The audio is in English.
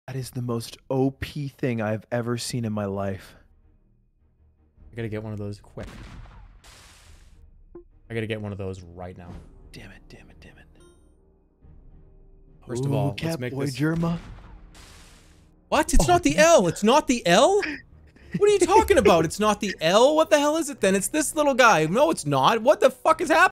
That is the most OP thing I've ever seen in my life. I gotta get one of those quick. I gotta get one of those right now. Damn it, damn it, damn it. First of all, let's Cat make boy this... Jerma. What? It's not the L. It's not the L? What are you talking about? It's not the L? What the hell is it then? It's this little guy. No, it's not. What the fuck is happening?